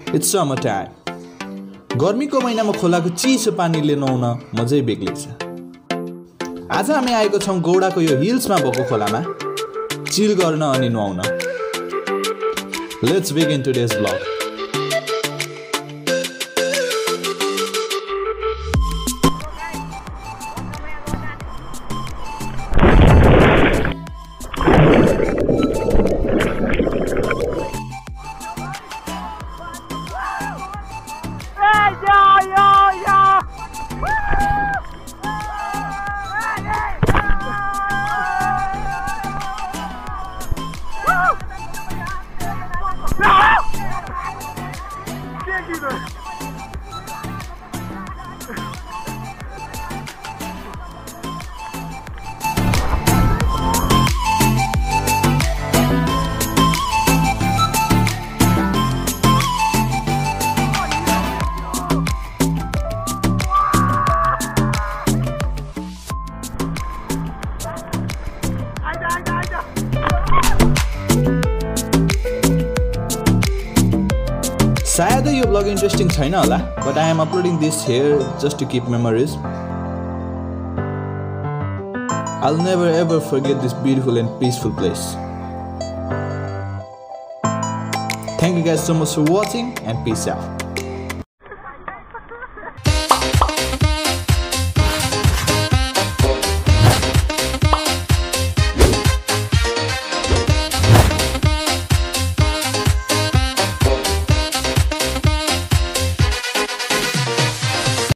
It's summer time. गर्मीको महिनामा खोलाको चिसो पानीले नुहाउन मजै बेग्लै छ। आज हामी आएको छौं गौडाको यो हिल्समा भएको खोलामा चिल गर्न अनि नुहाउन। Let's begin today's vlog. सायद यो vlog interesting छैन होला, but I am uploading this here just to keep memories. I'll never ever forget this beautiful and peaceful place. Thank you guys so much for watching and peace out.